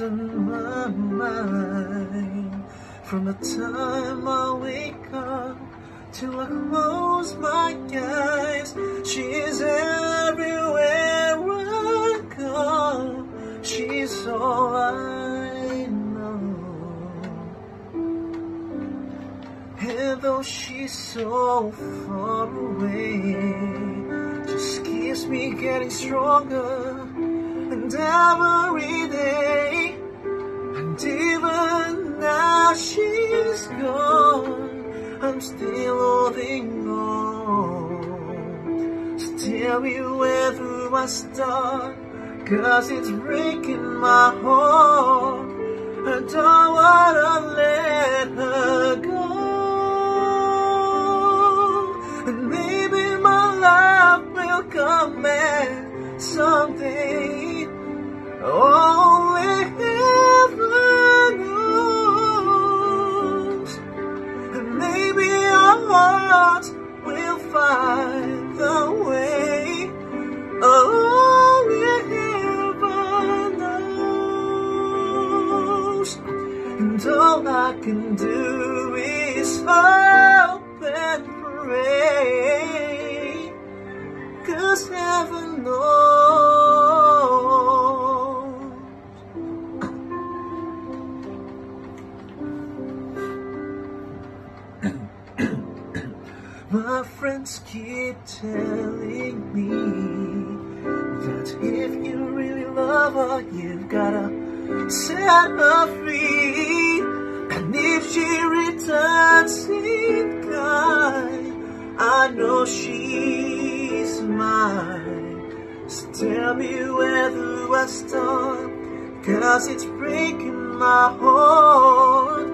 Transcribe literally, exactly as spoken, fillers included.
on my mind. From the time I wake up till I close my eyes, she's everywhere I go. She's all I know. And though she's so far away, just keeps me getting stronger. And every day, and even now she's gone, I'm still holding on. So tell me where do I start, 'cause it's breaking my heart. I don't wanna let her go. And maybe my love will come back someday. Only heaven knows. And maybe our hearts will find the way. Only heaven knows. And all I can do is hope and pray, 'cause heaven knows. My friends keep telling me that if you really love her, you've gotta set her free. And if she returns in kind, I know she's mine. So tell me where do I start, 'cause it's breaking my heart.